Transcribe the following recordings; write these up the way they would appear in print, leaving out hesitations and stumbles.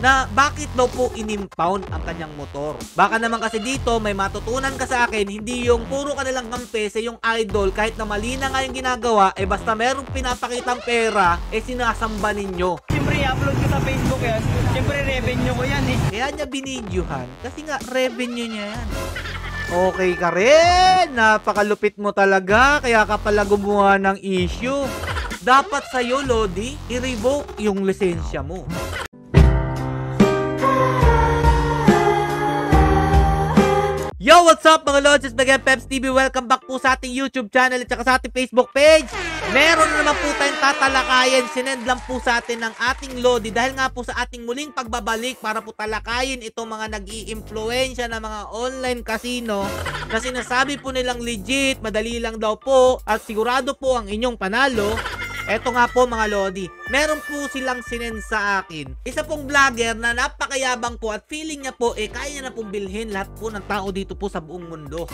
na bakit daw po inimpound ang kanyang motor. Baka naman kasi dito may matutunan ka sa akin, hindi yung puro ka nalang kampese yung idol kahit na mali na nga yung ginagawa, basta merong pinapakitang pera, sinasamba ninyo. Siyempre, i-upload ko sa Facebook yan. Siyempre, revenue ko yan eh. Kaya niya binidyohan kasi nga revenue niya yan. Okay ka rin, napakalupit mo talaga, kaya ka pala gumawa ng issue. Dapat sa'yo, Lodi, i-revoke yung lisensya mo. Yo, what's up mga Lods? It's again Peps TV. Welcome back po sa ating YouTube channel at saka sa ating Facebook page. Meron na naman po tayong tatalakayin. Sinend lang po sa atin ng ating Lodi dahil nga po sa ating muling pagbabalik para po talakayin itong mga nag-i-impluensya na mga online casino na sinasabi po nilang legit, madali lang daw po at sigurado po ang inyong panalo. Eto nga po mga Lodi, meron po silang sinend sa akin. Isa pong vlogger na napakayabang po at feeling niya po kaya niya na pong bilhin lahat po ng tao dito po sa buong mundo.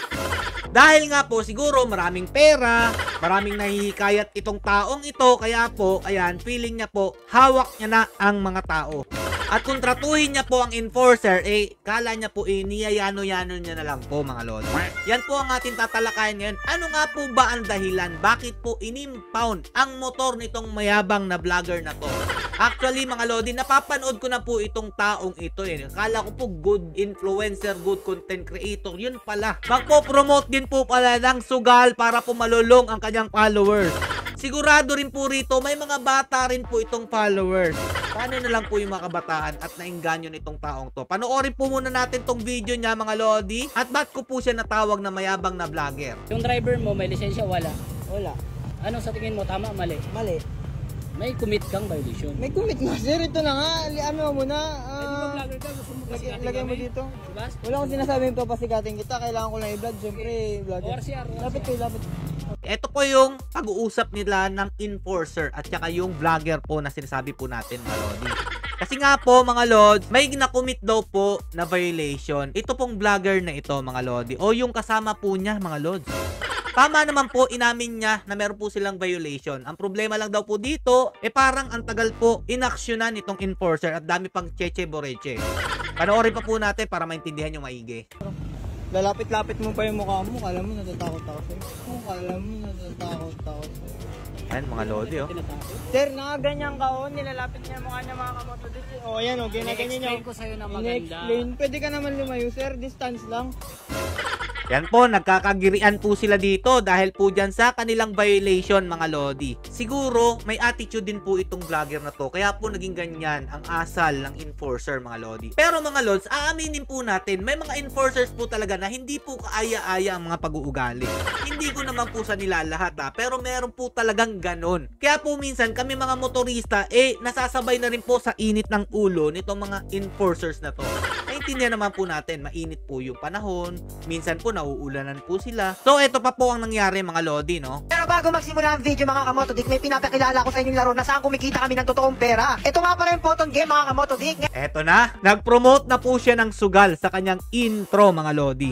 Dahil nga po siguro maraming pera, maraming nahihikayat itong taong ito, kaya po ayan, feeling niya po hawak niya na ang mga tao. At kung tratuhin niya po ang enforcer, kala niya po niyayano-yano niya na lang po mga Lodi. Yan po ang ating tatalakayan ngayon. Ano nga po ba ang dahilan? Bakit po inimpound ang motor nitong mayabang na vlogger na to? Actually mga Lodi, napapanood ko na po itong taong ito Kala ko po good influencer, good content creator. Yun pala. Magpo-promote din po pala ng sugal para po malulong ang kanyang followers. Sigurado rin po rito, may mga bata rin po itong followers. Paano na lang po yung mga kabataan at nainganyo nitong taong to? Panoorin po muna natin tong video niya mga Lodi. At ba't ko po siya natawag na mayabang na vlogger? Yung driver mo, may lisensya, wala. Wala. Ano sa tingin mo, tama, mali? Mali. May commit kang violation. May commit nga sir, ito na nga. Ano mo na. Di ba vlogger ka? Gusto mo pasikatin Lagay mo kami? dito. Diba? Wala akong sinasabing papasikatin kita. Kailangan ko lang i-vlog. Siyempre, vlogger. ORCR. Lapit kayo, lapit. Ito po yung pag-uusap nila ng enforcer at saka yung vlogger po na sinasabi po natin mga Lodi. Kasi nga po mga Lods, may na-commit daw po na violation. Ito pong vlogger na ito mga Lodi o yung kasama po niya mga Lods. Tama naman po, inamin niya na meron po silang violation. Ang problema lang daw po dito, parang ang tagal po inaksyonan itong enforcer at dami pang cheche boreche. Panoorin pa po natin para maintindihan yung maigi. Lalapit-lapit mo pa yung mukha mo. Kala mo natatakot ako sa'yo. Kala mo natatakot ako sa'yo. Ayan mga Lodi Sir, nakaganyan ka nilalapit niya mukha niya mga kamoto dito. Ayan ginaganyan niya. I-explain ko sa'yo na maganda. I-explain. Pwede ka naman lumayo sir, distance lang. Yan po, nagkakagirian po sila dito dahil po dyan sa kanilang violation mga Lodi. Siguro may attitude din po itong vlogger na to, kaya po naging ganyan ang asal ng enforcer mga Lodi. Pero mga Lods, aaminin po natin, may mga enforcers po talaga na hindi po kaaya-aya ang mga pag-uugali. Hindi ko naman po sa nila lahat pero meron po talagang ganon. Kaya po minsan kami mga motorista nasasabay na rin po sa init ng ulo nitong mga enforcers na to. Naintindihan naman po natin, mainit po yung panahon, minsan po nauulanan po sila. So ito pa po ang nangyari mga Lodi Pero bago magsimula ang video mga kamotodik, may pinapakilala ko sa inyong laro na saan kumikita kami ng totoong pera. Ito nga pala yung photon game mga kamotodik. Eto na, nag-promote na po siya ng sugal sa kanyang intro mga Lodi.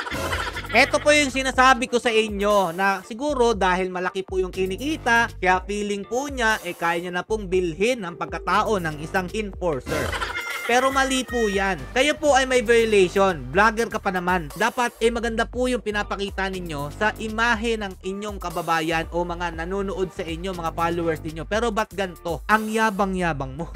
Ito po yung sinasabi ko sa inyo na siguro dahil malaki po yung kinikita, kaya feeling po niya kaya niya na pong bilhin ang pagkatao ng isang enforcer. Pero mali po yan. Kayo po ay may violation. Vlogger ka pa naman. Dapat maganda po yung pinapakita ninyo sa imahe ng inyong kababayan o mga nanonood sa inyo, mga followers ninyo. Pero ba't ganito? Ang yabang-yabang mo.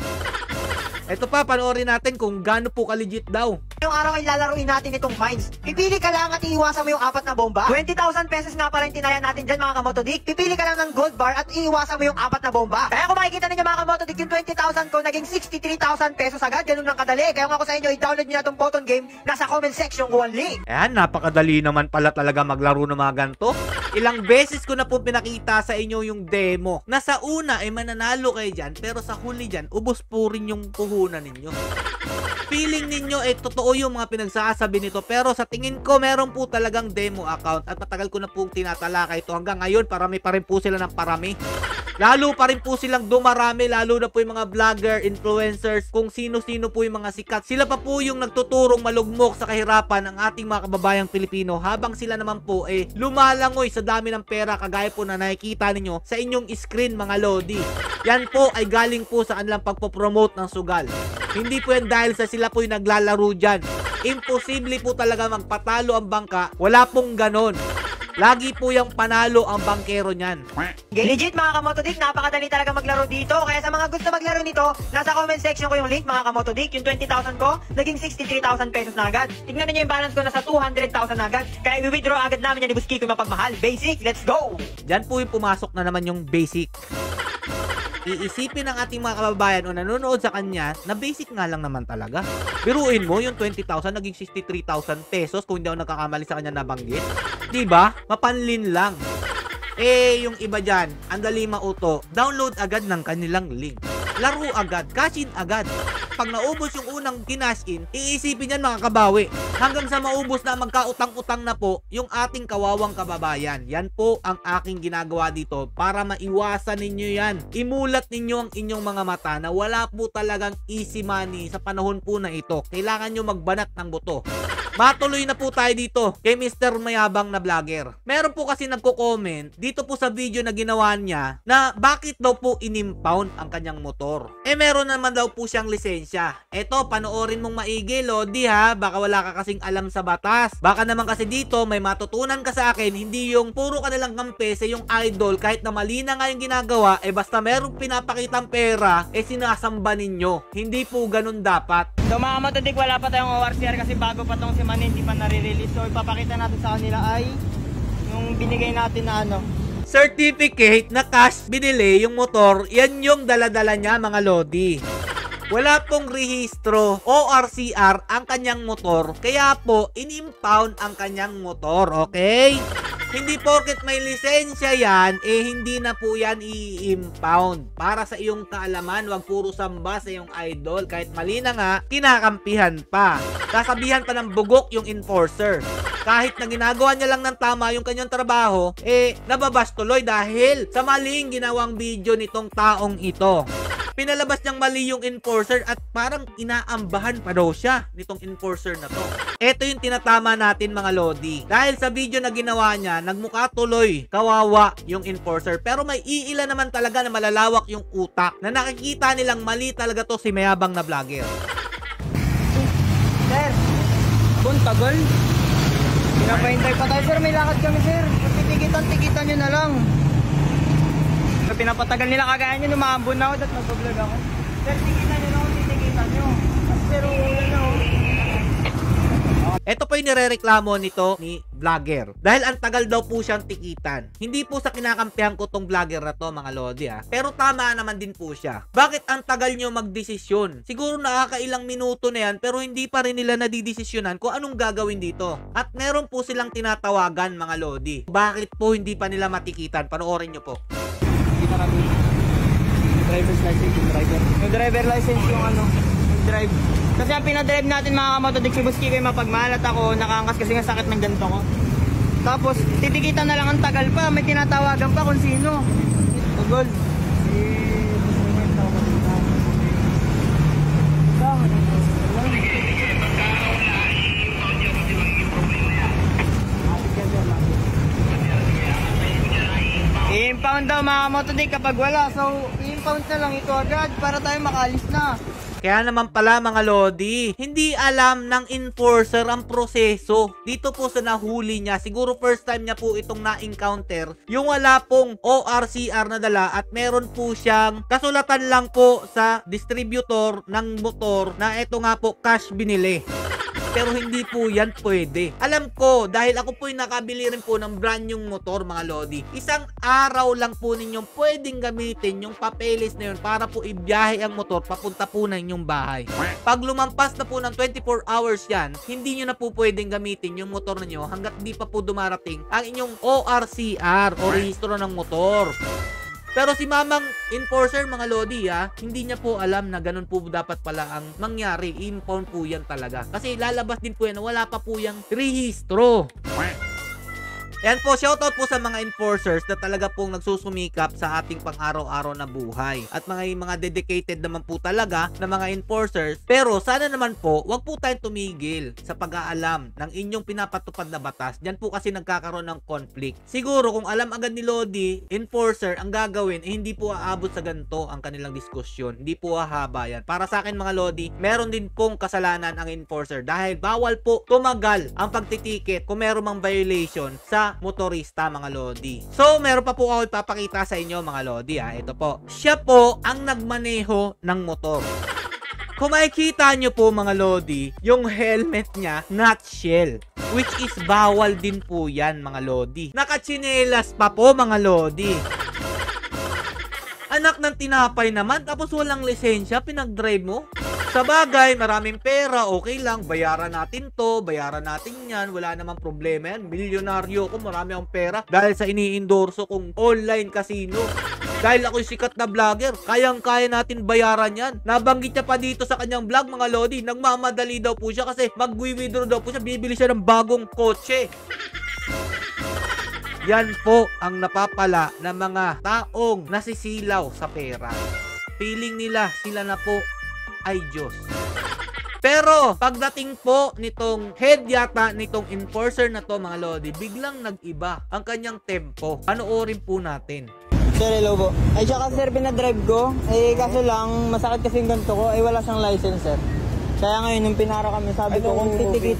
Ito pa, panoorin natin kung gaano po ka-legit daw. Ngayong araw ay lalaruin natin itong mines. Pipili ka lang at iiwasan mo yung 4 na bomba. 20,000 pesos nga pala yung tinayan natin dyan mga kamotodik. Pipili ka lang ng gold bar at iiwasan mo yung 4 na bomba. Kaya kung makikita ninyo mga kamotodik, yung 20,000 ko naging 63,000 pesos agad. Ganun lang kadali. Kaya nga ako sa inyo, i-download nyo na itong photon game. Nasa comment section ko ang link. Ayan, napakadali naman pala talaga maglaro ng mga ganito. Ilang beses ko na po pinakita sa inyo yung demo. Na sa una mananalo kayo dyan, pero sa huli dyan, ubos po rin yung puhunan ninyo. Feeling ninyo totoo yung mga pinagsasabi nito, pero sa tingin ko meron po talagang demo account at matagal ko na pong tinatalakay ito hanggang ngayon, parami pa rin po sila ng parami. Lalo pa rin po silang dumarami, lalo na po yung mga vlogger, influencers, kung sino-sino po yung mga sikat. Sila pa po yung nagtuturong malugmok sa kahirapan ng ating mga kababayang Pilipino, habang sila naman po lumalangoy sa dami ng pera, kagaya po na nakikita ninyo sa inyong screen mga lodi. Yan po ay galing po sa kanilang pagpopromote ng sugal. Hindi po yan dahil sa sila po yung naglalaro dyan. Imposible po talaga magpatalo ang bangka. Wala pong ganon. Lagi po yung panalo ang bangkero niyan. Legit mga kamotodik, napakadali talaga maglaro dito. Kaya sa mga gusto maglaro nito, nasa comment section ko yung link mga kamotodik. Yung 20,000 ko, naging 63,000 pesos na agad. Tignan niyo yung balance ko, nasa 200,000 na agad. Kaya i-withdraw agad namin yan ni Buski ko yung mapagmahal. Basic, let's go! Diyan po yung pumasok na naman yung basic. Iisipin ng ating mga kababayan o nanonood sa kanya na basic nga lang naman talaga. Biruin mo yung 20,000 naging 63,000 pesos kung hindi ako nagkakamali sa kanya nabanggit. Diba? Mapanlin lang. Yung iba dyan, ang dali mauto, download agad ng kanilang link. Laro agad, cash in agad. Pag naubos yung unang kinash in, iisipin yan mga kabawi. Hanggang sa maubos na magkautang-utang na po yung ating kawawang kababayan. Yan po ang aking ginagawa dito para maiwasan ninyo yan. Imulat ninyo ang inyong mga mata na wala po talagang easy money sa panahon po na ito. Kailangan nyo magbanat ng buto. Matuloy na po tayo dito kay Mr. Mayabang na vlogger. Meron po kasi nagko-comment dito po sa video na ginawa niya na bakit daw po inimpound ang kanyang motor. Meron naman daw po siyang lisensya. Eto, panoorin mong maigi, Lodi ha. Baka wala ka kasing alam sa batas. Baka naman kasi dito may matutunan ka sa akin, hindi yung puro ka nalang kampese yung idol kahit na mali na nga yung ginagawa, basta merong pinapakitang pera, sinasamba ninyo. Hindi po ganun dapat. So mga kamotodik, wala pa tayong ORCR kasi bago pa tong si Manny, hindi pa nare-release. So ipapakita natin sa kanila ay yung binigay natin na certificate na cash binili yung motor. Yan yung daladala niya mga lodi. Wala pong rehistro ORCR ang kanyang motor, kaya po in-impound ang kanyang motor, okay? Hindi porket may lisensya yan, hindi na po yan i-impound. Para sa iyong kaalaman, wag puro samba sa iyong idol. Kahit mali na nga, kinakampihan pa. Kasabihan pa ng bugok yung enforcer. Kahit na ginagawa niya lang ng tama yung kanyang trabaho, nababas tuloy dahil sa maling ginawang video nitong taong ito. Pinalabas niyang mali yung enforcer at parang inaambahan pa daw siya nitong enforcer na to. Ito yung tinatama natin mga lodi. Dahil sa video na ginawa niya, nagmukha tuloy kawawa yung enforcer. Pero may iila naman talaga na malalawak yung utak na nakikita nilang mali talaga to si Mayabang na vlogger. Sir, kung tagal. Pinapahintay pa tayo, sir. May lakad kami, sir. Tigitan nyo na lang. Pinapatagal nila kagaya nyo, numaambon na ako at nag-vlog ako. Sir, tigitan nyo lang kung titigitan nyo. Pero ulan na ako. Ito po yung nirereklamo nito ni vlogger. Dahil ang tagal daw po siyang tikitan. Hindi po sa kinakampihan ko tong vlogger na to mga lodi ha. Pero tama naman din po siya. Bakit ang tagal nyo magdesisyon? Siguro nakakailang minuto na yan pero hindi pa rin nila nadidesisyonan kung anong gagawin dito. At meron po silang tinatawagan mga lodi. Bakit po hindi pa nila matikitan? Panoorin nyo po. Driver's license yung driver. Yung driver license yung yung drive. Kasi ang pinadrive natin mga kamotodik, si Buski kayo mapagmahal at ako nakangkas kasi nga sakit ng ganito ko. Tapos titikitan na lang, ang tagal pa, may tinatawagan pa kung sino. Tugol. I-impound daw mga kamotodik kapag wala. So i-impound na lang ito agad para tayo makaalis na. Kaya naman pala mga lodi, hindi alam ng enforcer ang proseso. Dito po sa nahuli niya, siguro first time niya po itong na-encounter, yung wala pong ORCR na dala at meron po siyang kasulatan lang po sa distributor ng motor na ito nga po cash binili. Pero hindi po yan pwede. Alam ko, dahil ako po yung nakabili rin po ng brand yung motor mga lodi. Isang araw lang po ninyong pwedeng gamitin yung papeles na yun para po ibiyahe ang motor papunta po na inyong bahay. Pag lumampas na po ng 24 hours yan, hindi nyo na po pwedeng gamitin yung motor na nyo hanggat di pa po dumarating ang inyong ORCR o rehistro ng motor. Pero si mamang enforcer mga lodi hindi niya po alam na ganun po dapat pala ang mangyari. Impound po yan talaga. Kasi lalabas din po yan na wala pa po yung rehistro. Yan po, shoutout po sa mga enforcers na talaga pong nagsusumikap sa ating pang-araw-araw na buhay. At mga dedicated naman po talaga na mga enforcers. Pero sana naman po, wag po tayong tumigil sa pag-aalam ng inyong pinapatupad na batas. Diyan po kasi nagkakaroon ng conflict. Siguro kung alam agad ni Lodi, enforcer, ang gagawin, hindi po aabot sa ganito ang kanilang diskusyon. Hindi po hahaba yan. Para sa akin mga Lodi, meron din pong kasalanan ang enforcer dahil bawal po tumagal ang pagtitiket kung meron mang violation sa motorista mga Lodi. So, meron pa po ako ipapakita sa inyo mga Lodi ha. Ito po. Siya po ang nagmaneho ng motor. Kung makikita nyo po mga Lodi, yung helmet niya, nutshell. Which is bawal din po yan mga Lodi. Nakachinelas pa po mga Lodi. Anak ng tinapay naman, tapos walang lisensya, pinag-drive mo? Sa bagay, maraming pera, okay lang, bayaran natin to, bayaran natin yan, wala namang problema yan. Milyonaryo ko, marami akong pera dahil sa ini-endorso kong online casino. Dahil ako'y sikat na vlogger, kayang-kaya natin bayaran yan. Nabanggit niya pa dito sa kanyang vlog mga Lodi, nagmamadali daw po siya kasi mag-withdraw daw po siya, bibili siya ng bagong kotse. Yan po ang napapala ng mga taong nasisilaw sa pera. Feeling nila sila na po ay Diyos. Pero pagdating po nitong head yata nitong enforcer na to mga Lodi, biglang nag-iba ang kanyang tempo. Panoorin po natin. Sir, hello po. Ay, siya kasi sir, pinadrive ko. Eh, kaso lang, masakit kasi yung ganito ko. Eh, wala siyang license, sir. Kaya ngayon, nung pinara kami, sabi ko, kung titikit,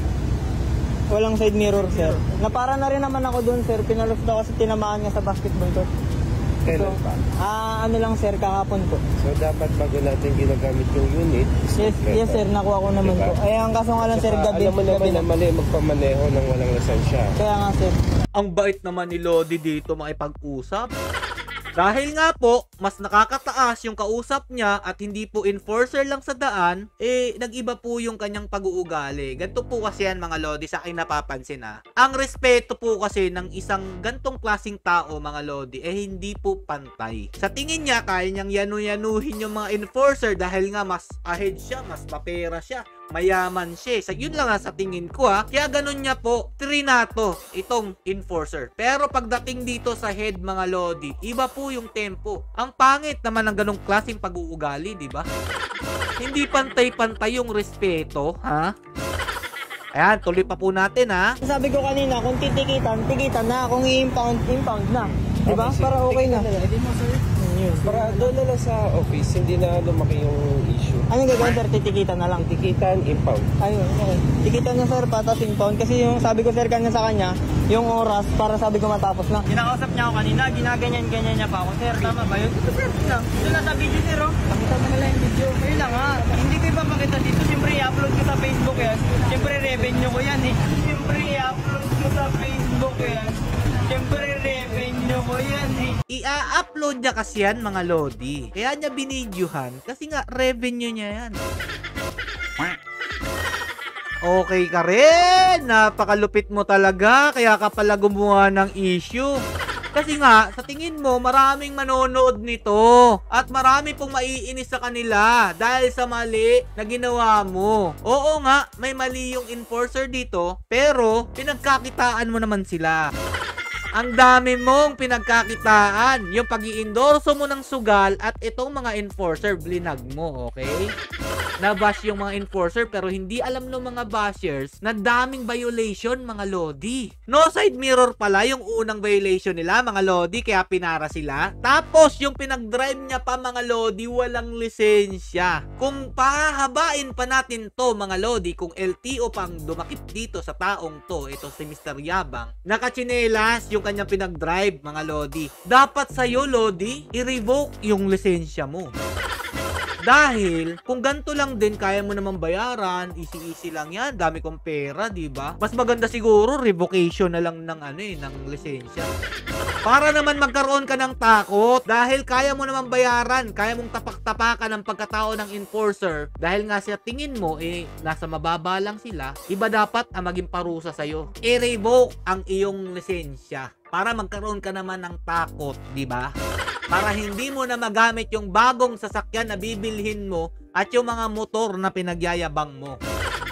walang side mirror, sir. Napara na rin naman ako dun, sir. Pinalos daw kasi tinamaan niya sa basketball court. Kailan pa? Ano lang, sir, kahapon po. So, dapat bago natin ginagamit yung unit. Yes, sir, nakuha ko naman diba? po. Ay, ang kaso nga lang, sir, gabi. Alam mo naman na mali magpamaneho ng walang lisensya. Kaya nga, sir. Ang bait naman ni Lodi dito makipag-usap. Dahil nga po, mas nakakataas yung kausap niya at hindi po enforcer lang sa daan, eh, nag-iba po yung kanyang pag-uugali. Ganito po kasi yan mga Lodi, sa akin napapansin ha. Ang respeto po kasi ng isang gantong klaseng tao mga Lodi, eh hindi po pantay. Sa tingin niya, kaya niyang yanu-yanuhin yung mga enforcer dahil nga mas ahead siya, mas mapera siya, mayaman siya. So, yun lang sa tingin ko ha. Kaya ganun niya po, trinato itong enforcer. Pero pagdating dito sa head mga Lodi, iba po yung tempo. Ang pangit naman ng ganong klaseng pag-uugali, di ba? Hindi pantay-pantay yung respeto, ha? Ayan, tuloy pa po natin, ha? Sabi ko kanina, kung tikitan na. Kung i-impound na. Diba? Okay, Para okay na. Para doon na lang sa office, hindi na lumaki yung issue. Anong gagawin, sir? Titikitan na lang. Tikitan, impound. Ayun, okay. Tikitan na, sir, patas impound. Kasi yung sabi ko, sir, kanina sa kanya, yung oras para sabi ko matapos na. Kinakausap niya ako kanina, ginaganyan-ganyan niya pa ako. Sir, tama ba yun? Ito, sir, lang. Ito na sa video, sir, oh. Pakita mo na lang yung video. Ayun lang, ha. Hindi ko ipapakita dito. Siyempre, i-upload ko sa Facebook yan. Siyempre, revenue ko yan, eh. Siyempre, i-upload ko sa Facebook yan. Siyempre, revenue ko yan, eh. I-upload niya kasi yan mga Lodi. Kaya niya binidyohan kasi nga revenue niya yan. Okay ka rin. Napakalupit mo talaga. Kaya ka pala gumawa ng issue. Kasi nga, sa tingin mo, maraming manonood nito. At marami pong maiinis sa kanila dahil sa mali na ginawa mo. Oo nga, may mali yung enforcer dito. Pero, pinagkakitaan mo naman sila. Ang dami mong pinagkakitaan. Yung pag-i-endorso mo ng sugal at itong mga enforcer, blinag mo, okay? Nabash yung mga enforcer pero hindi alam ng mga bashers na daming violation mga Lodi. No side mirror pala yung unang violation nila mga Lodi kaya pinara sila. Tapos yung pinag-drive niya pa mga Lodi walang lisensya. Kung pahahabain pa natin to mga Lodi, kung LTO pang dumakip dito sa taong to, ito si Mr. Yabang, nakachinelas yung kanyang pinag-drive mga Lodi. Dapat sa'yo Lodi, i-revoke yung lisensya mo. Dahil, kung ganito lang din, kaya mo naman bayaran, easy-easy lang yan, dami kong pera, di ba? Mas maganda siguro, revocation na lang ng ng lisensya. Para naman magkaroon ka ng takot, dahil kaya mo naman bayaran, kaya mong tapak-tapakan ang pagkatao ng enforcer, dahil nga sa tingin mo, nasa mababa lang sila, iba dapat ang maging parusa sa'yo. I-revoke ang iyong lisensya. Para magkaroon ka naman ng takot, di ba? Para hindi mo na magamit yung bagong sasakyan na bibilhin mo at yung mga motor na pinagyayabang mo.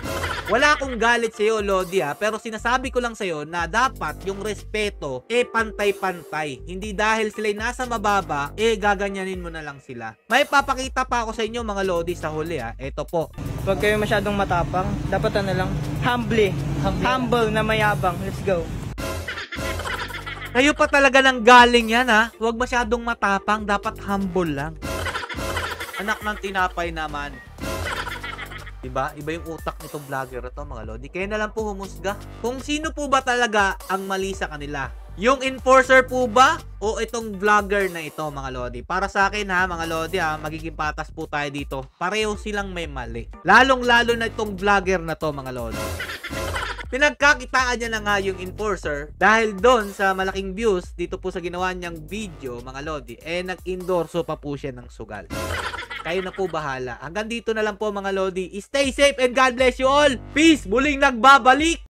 Wala akong galit sa'yo, Lodi, pero sinasabi ko lang sa'yo na dapat yung respeto, pantay-pantay. Hindi dahil sila'y nasa mababa, gaganyanin mo na lang sila. May papakita pa ako sa inyo, mga Lodi, sa huli, Ito po. Huwag kayo masyadong matapang. Dapat lang, humble na mayabang. Let's go. Kayo pa talaga ng galing yan, Huwag masyadong matapang, dapat humble lang. Anak ng tinapay naman. Diba? Iba yung utak nitong vlogger na to, mga Lodi. Kaya na lang po humusga. Kung sino po ba talaga ang mali sa kanila? Yung enforcer po ba? O itong vlogger na ito, mga Lodi? Para sa akin, mga Lodi, magiging patas po tayo dito. Pareho silang may mali. Lalong-lalo na itong vlogger na to, mga Lodi. Pinagkakitaan niya na nga yung enforcer dahil doon sa malaking views dito po sa ginawa niyang video, mga Lodi, nag-endorso pa po siya ng sugal. Kayo na po bahala. Hanggang dito na lang po, mga Lodi. Stay safe and God bless you all. Peace! Muling nagbabalik